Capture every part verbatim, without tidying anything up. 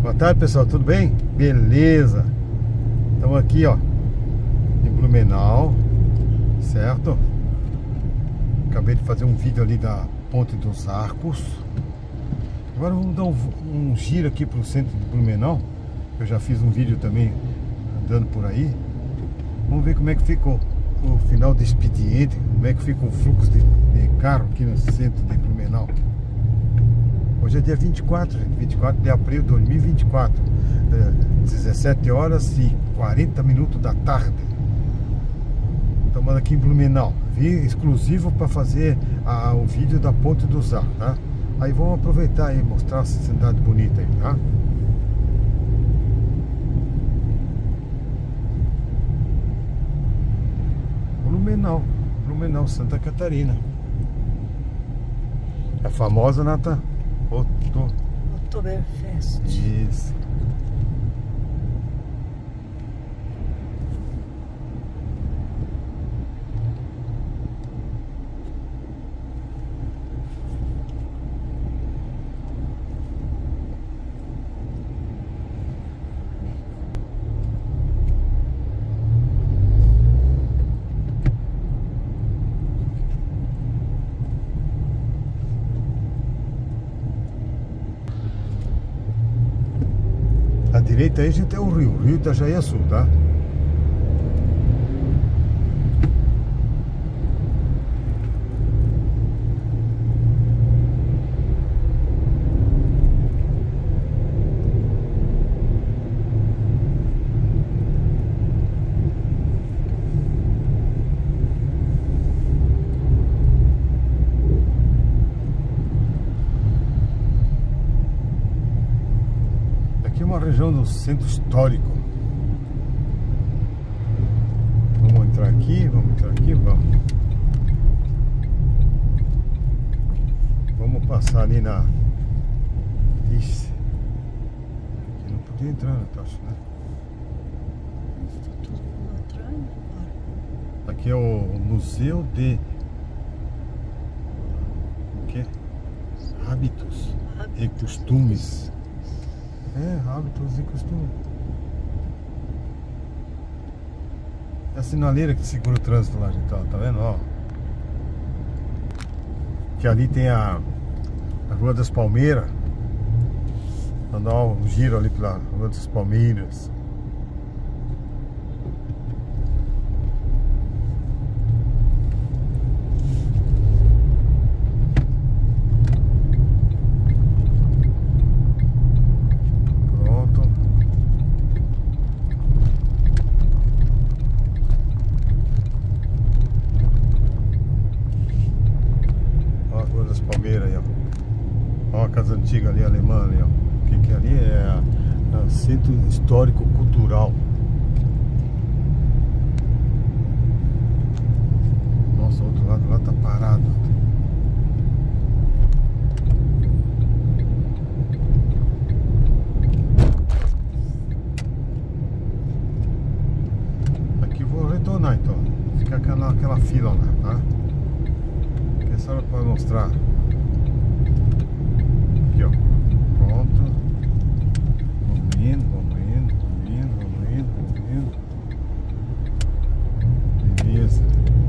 Boa tarde, pessoal, tudo bem? Beleza. Estamos aqui, ó, em Blumenau, certo? Acabei de fazer um vídeo ali da Ponte dos Arcos. Agora vamos dar um, um giro aqui pro centro de Blumenau. Eu já fiz um vídeo também andando por aí. Vamos ver como é que ficou o final do expediente, como é que fica o fluxo de, de carro aqui no centro de Blumenau. Hoje é dia vinte e quatro, vinte e quatro de abril de dois mil e vinte e quatro, dezessete horas e quarenta minutos da tarde. Estamos aqui em Blumenau, vi exclusivo para fazer a, o vídeo da Ponte dos Arcos, tá? Aí vamos aproveitar e mostrar essa cidade bonita aí, tá? Blumenau, Blumenau, Santa Catarina. É famosa, Nata? Otto... Oktoberfest. Isso. À direita aí a gente tem o rio, o rio Itajaí-Açu, tá? Aqui é uma região do centro histórico. Vamos entrar aqui, vamos entrar aqui, vamos. Vamos passar ali na... Ixi. Aqui não podia entrar, Natasha, né? Está tudo atrás agora. Aqui é o Museu de... O quê? Hábitos e costumes. É, hábitos e costumes. É a sinaleira que segura o trânsito lá, gente, ó, tá vendo, ó? Que ali tem a, a Rua das Palmeiras. Vamos dar um giro ali pela Rua das Palmeiras. Palmeiras aí, ó. Ó a casa antiga ali, alemã ali, ó. O que que é ali? É a, a Centro Histórico Cultural. Nossa, o outro lado lá tá parado. Aqui eu vou retornar então. Fica aquela, aquela fila lá, tá? Essa hora pode mostrar. Aqui, ó. Pronto. Vamos indo, vamos indo, vamos indo, vamos indo, vamos indo. Beleza.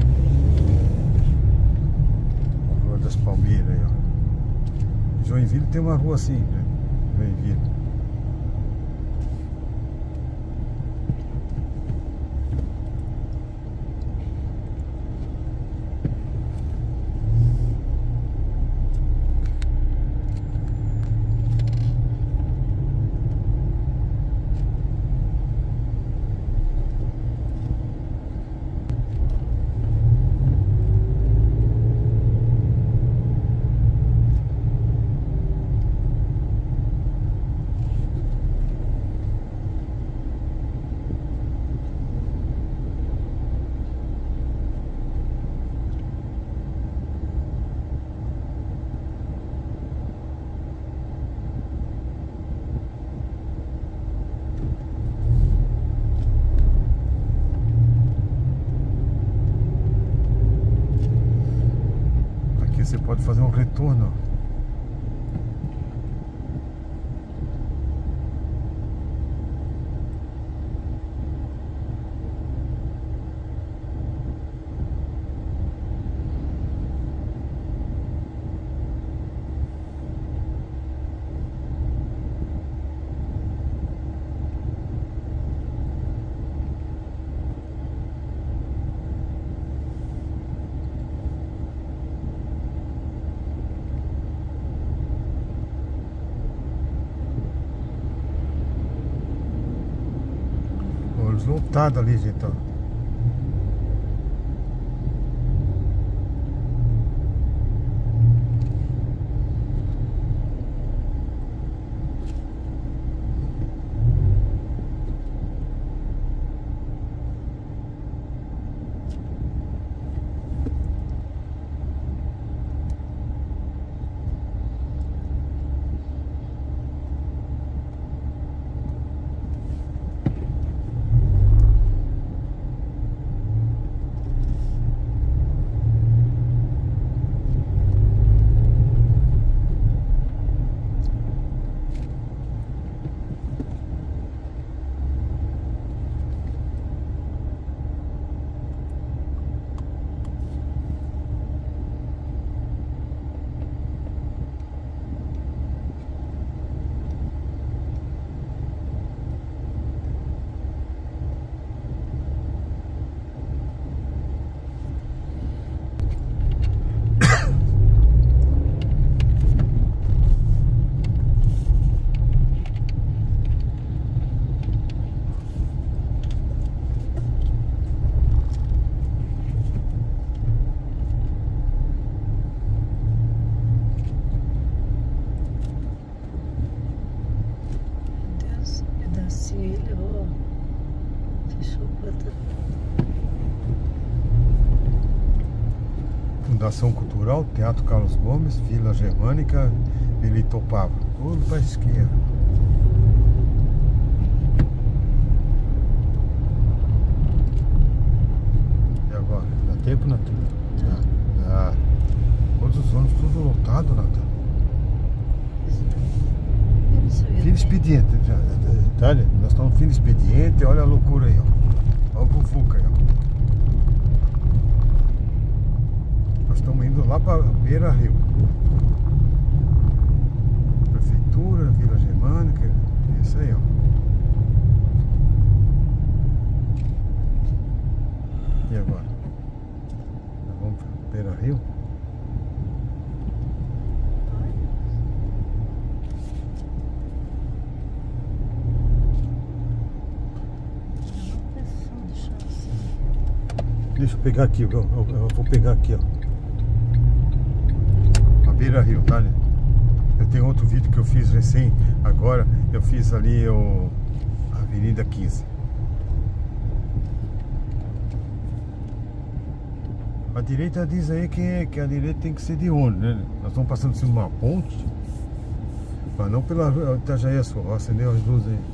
Rua das Palmeiras aí, ó. Joinville tem uma rua assim, né? Joinville. Você pode fazer um retorno. ônibus lotado ali, gente, ó. Fundação Cultural, Teatro Carlos Gomes, Vila Germânica, Vila Itopava. Tudo para a esquerda. E agora? Dá tempo, Natan? Dá. Dá. Todos os ônibus tudo lotado, Natan. Fim de expediente. Tá, nós estamos no fim de expediente. Olha a loucura aí, ó. Olha o Fufuca aí, ó. Estamos indo lá para Beira Rio. Prefeitura, Vila Germânica. É isso aí, ó. E agora? Vamos para Beira Rio? Deixa eu pegar aqui, eu, eu, eu vou pegar aqui, ó. Beira Rio, tá, né? Eu tenho outro vídeo que eu fiz recém, agora eu fiz ali o Avenida quinze. A direita diz aí que, que a direita tem que ser de onde, né? Nós estamos passando por uma ponte, mas não pela rua Itajaí, só acendeu as luzes aí.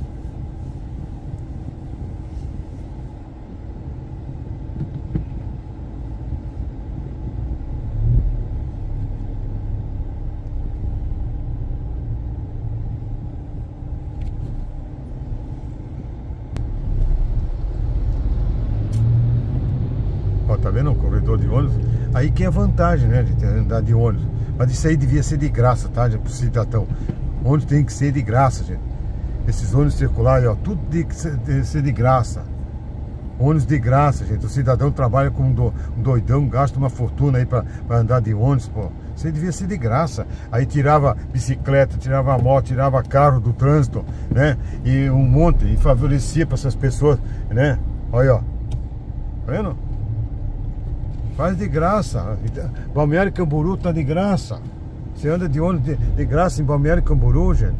Tá vendo o corredor de ônibus? Aí que é a vantagem, né, de andar de ônibus. Mas isso aí devia ser de graça, tá, gente, pro cidadão. Ônibus tem que ser de graça, gente. Esses ônibus circulares, ó, tudo tem que ser de graça. Ônibus de graça, gente. O cidadão trabalha com um doidão, gasta uma fortuna aí pra, pra andar de ônibus, pô. Isso aí devia ser de graça. Aí tirava bicicleta, tirava moto, tirava carro do trânsito, né? E um monte, e favorecia para essas pessoas, né? Olha, ó. Tá vendo? Faz de graça. Balneário Camboriú tá de graça. Você anda de ônibus de, de graça em Balneário Camboriú, gente.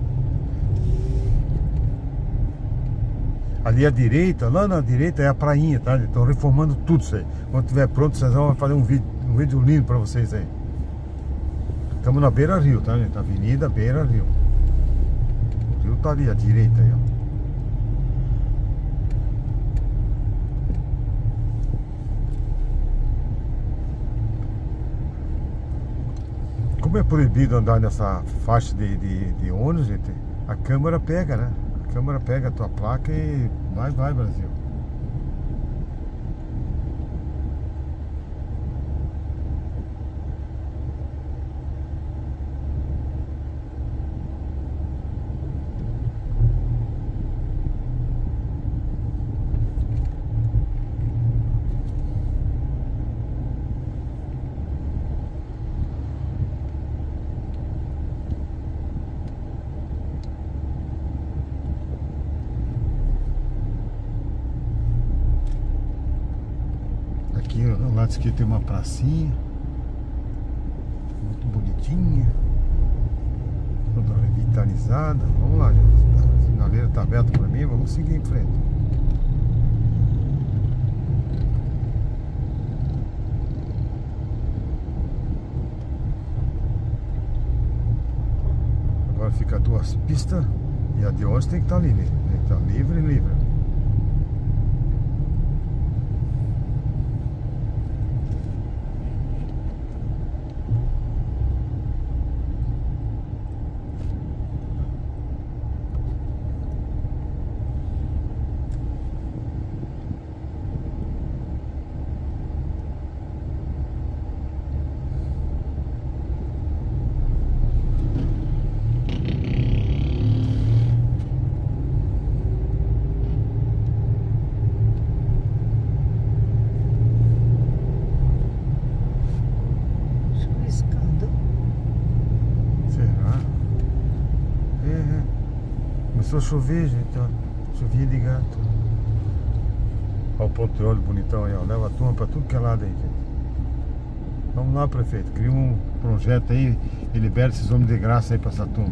Ali à direita, lá na direita é a prainha, tá? Estão reformando tudo isso aí. Quando tiver pronto, vocês vão fazer um vídeo, um vídeo lindo pra vocês aí. Estamos na Beira Rio, tá, gente? Avenida Beira Rio. O rio tá ali à direita aí, ó. Como é proibido andar nessa faixa de, de, de ônibus, gente, a câmera pega, né? A câmera pega a tua placa e vai, vai, Brasil. Do lado esquerdo tem uma pracinha. Muito bonitinha. Toda revitalizada. Vamos lá, gente. A sinaleira está aberta para mim. Vamos seguir em frente. Agora fica duas pistas. E a de hoje tem que estar ali, né? Tem que estar livre, livre. Começou a chover, gente, ó. Chovia de gato. Olha o ponto de óleo bonitão aí, ó. Leva a turma pra tudo que é lado aí, gente. Vamos lá, prefeito. Cria um projeto aí e libera esses homens de graça aí pra essa turma.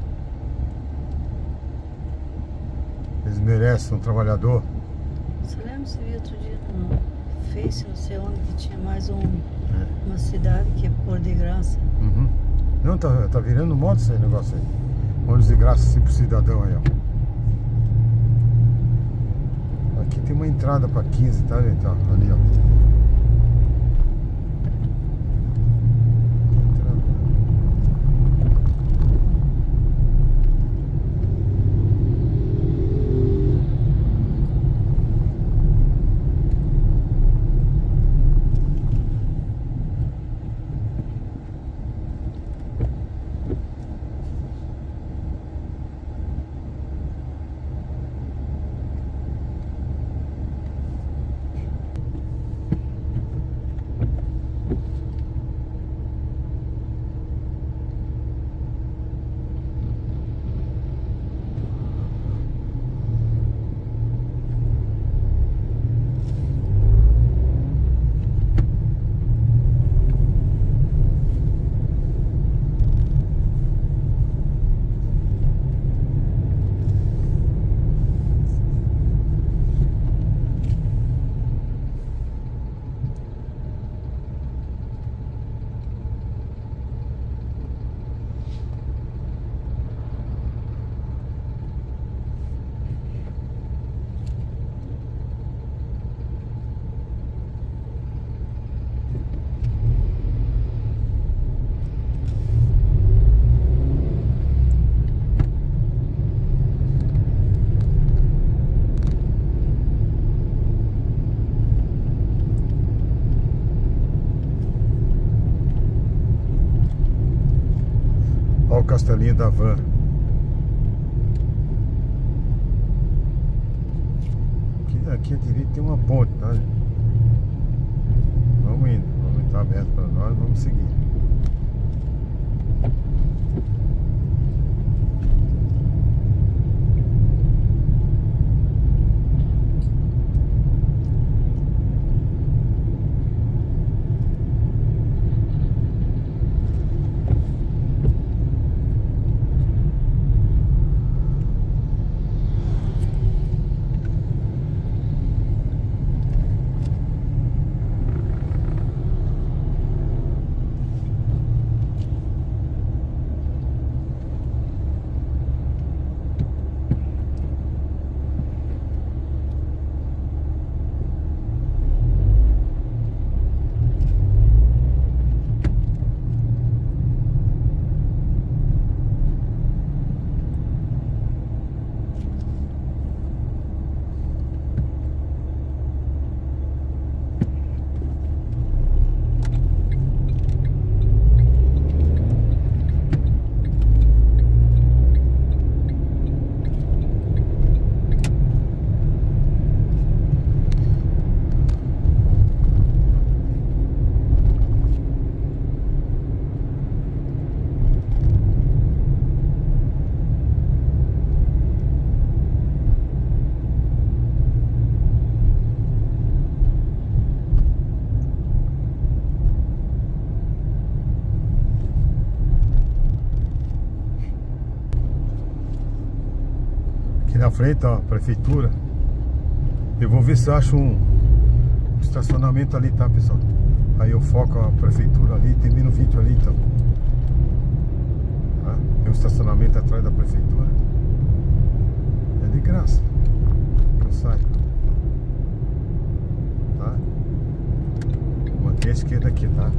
Eles merecem, são trabalhador. Você lembra, você viu outro dia no Face, não sei onde, que tinha mais um, é. uma cidade que é por de graça. Uhum. Não, tá, tá virando moda esse negócio aí. Ônibus de graça assim pro cidadão aí, ó. Aqui tem uma entrada pra quinze, tá, gente? Ó, ali, ó. Olha o castelinho da van. Aqui, aqui à direita tem uma ponte, tá? Vamos indo, vamos estar aberto para nós, vamos seguir. na frente, ó, prefeitura. Eu vou ver se eu acho um estacionamento ali, tá, pessoal? Aí eu foco a prefeitura ali, termino o vídeo ali, então. Tá? Tem um estacionamento atrás da prefeitura. É de graça. Eu saio. Tá? Vou manter a esquerda aqui, tá?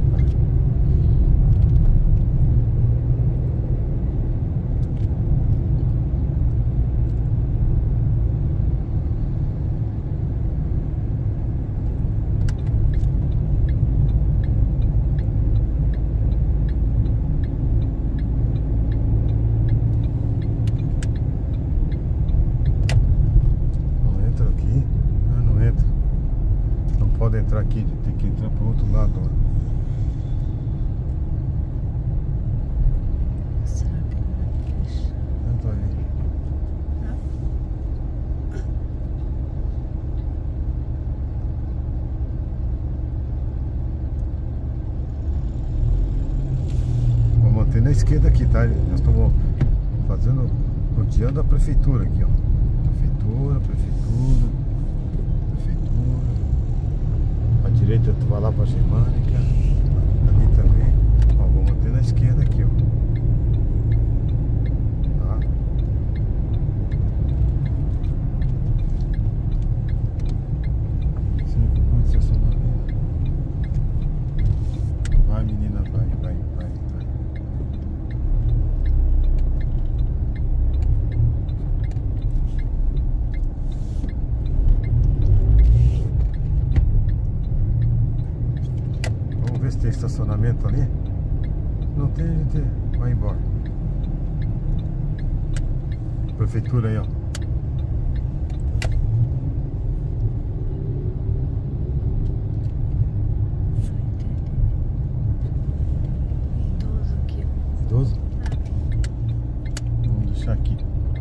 Entrar aqui, tem que entrar para o outro lado, ó. Será que não fecha? Não tô aí. Não? Vou manter na esquerda aqui, tá? Nós estamos fazendo, rodeando a prefeitura aqui, ó. Prefeitura, prefeitura, prefeitura. À direita tu vai lá pra Germânica. Ali também. Ó, vou manter na esquerda aqui, ó. Tá? Cinco pontos de estacionamento. Vai, menina, vai, vai, vai, vai. Ver se tem estacionamento ali. Não tem, a gente vai embora. Prefeitura aí, ó. Idoso aqui. Idoso? Vamos deixar aqui.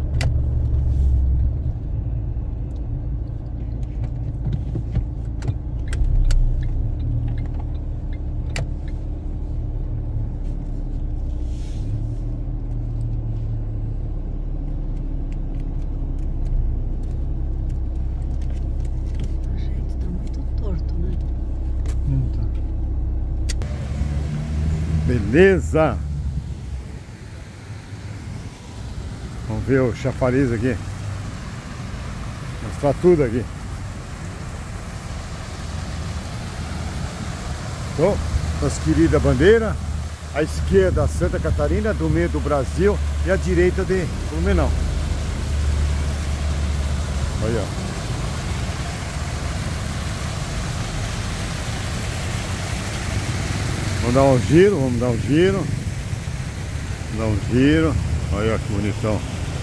Beleza! Vamos ver o chafariz aqui. Mostrar tudo aqui. Então, nossa querida bandeira. À esquerda Santa Catarina, do meio do Brasil. E à direita de Blumenau. Olha, ó. Vamos dar um giro, vamos dar um giro. Vamos dar um giro. Olha que bonitão.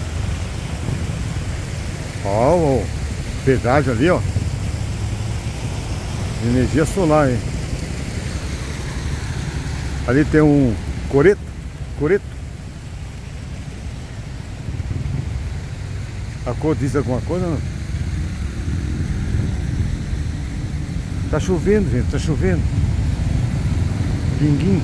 Ó, o pedágio ali, ó. Energia solar, hein? Ali tem um coreto. Coreto. A cor diz alguma coisa, não? Tá chovendo, gente, tá chovendo. Pinguim.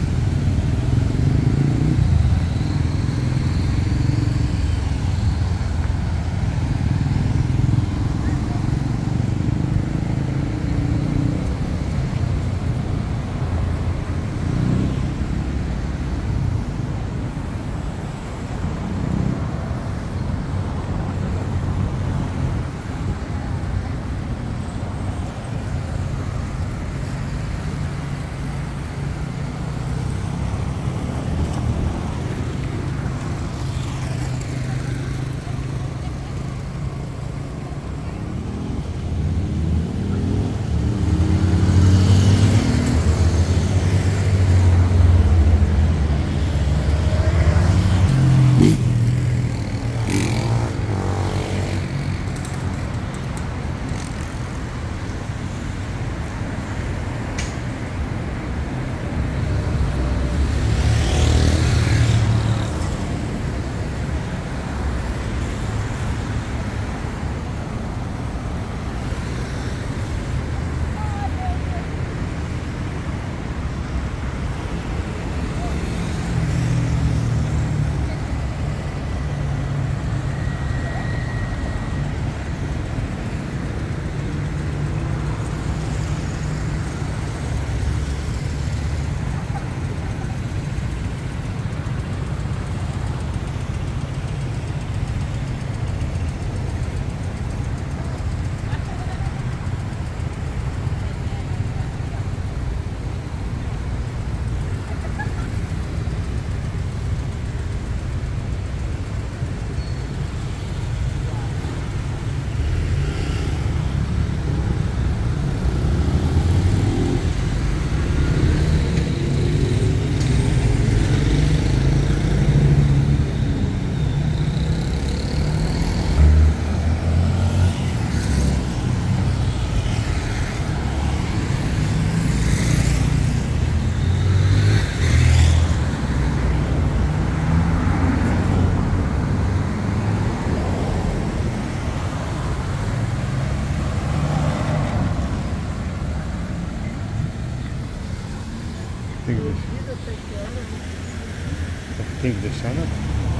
tem que deixar, né?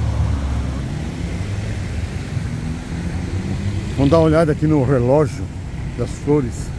Vamos dar uma olhada aqui no relógio das flores.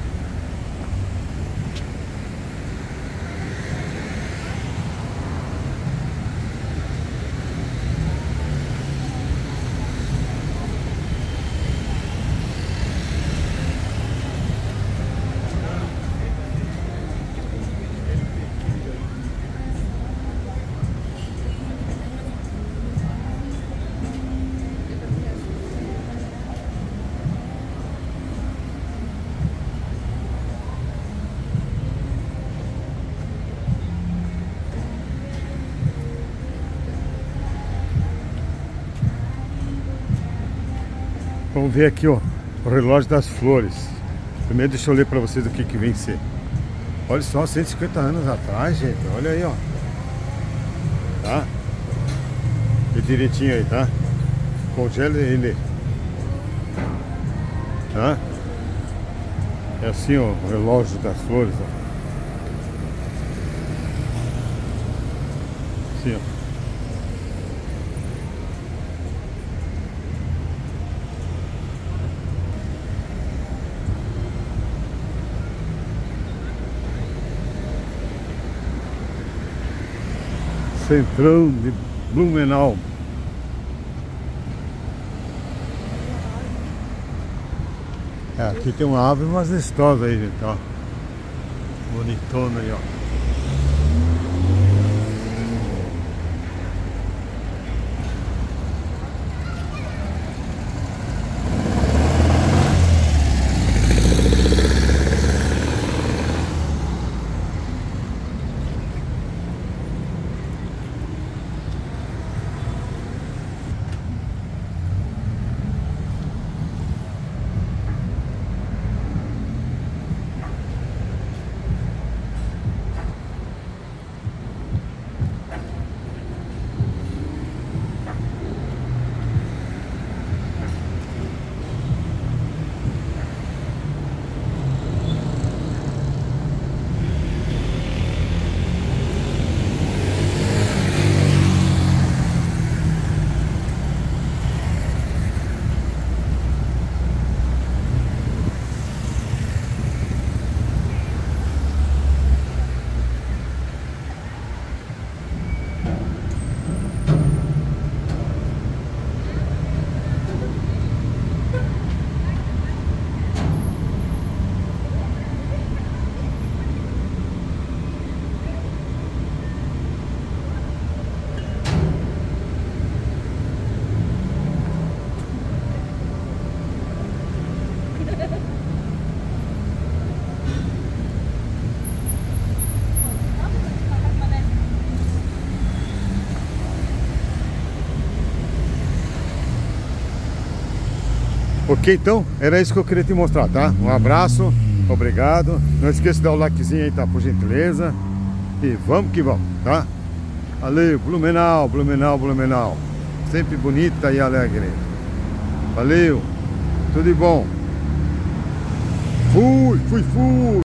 Vamos ver aqui, ó, o relógio das flores. Primeiro deixa eu ler pra vocês o que que vem ser. Olha só, cento e cinquenta anos atrás, gente. Olha aí, ó. Tá? E direitinho aí, tá? Congela ele. Tá? É assim, ó, o relógio das flores, ó. Assim, ó. Centrão de Blumenau. É, aqui tem uma árvore majestosa aí, gente, ó. Bonitona aí, ó. Ok, então, era isso que eu queria te mostrar, tá? Um abraço, obrigado. Não esqueça de dar o likezinho aí, tá? Por gentileza. E vamos que vamos, tá? Valeu, Blumenau, Blumenau, Blumenau. Sempre bonita e alegre. Valeu, tudo de bom. Fui, fui, fui.